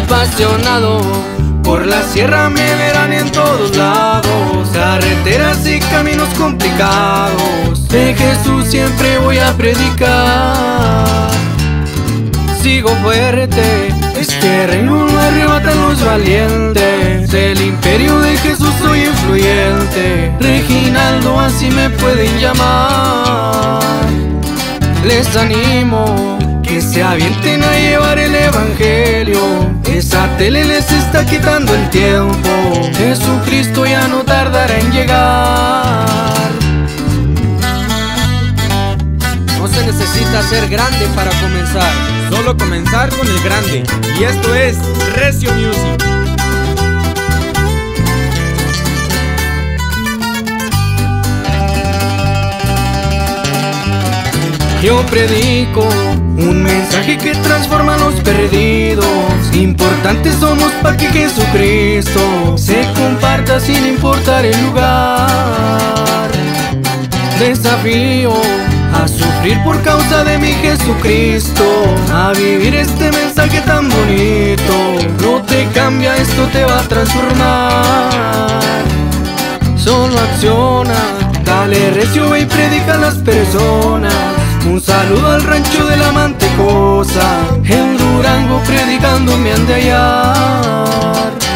Apasionado por la sierra me verán en todos lados, carreteras y caminos complicados, de Jesús siempre voy a predicar. Sigo fuerte, este reino lo arrebatan los valientes, del imperio de Jesús soy influyente, Reginaldo así me pueden llamar. Les animo que se avienten a llevar el evangelio, esa tele les está quitando el tiempo, Jesucristo ya no tardará en llegar. No se necesita ser grande para comenzar, solo comenzar con el grande. Y esto es Recio Music. Yo predico un mensaje que transforma a los perdidos, importantes somos para que Jesucristo se comparta sin importar el lugar. Desafío a sufrir por causa de mi Jesucristo, a vivir este mensaje tan bonito. No te cambia, esto te va a transformar. Solo acciona, dale recio y predica a las personas. Un saludo al rancho de la Mantecosa, en Durango predicando me han de hallar.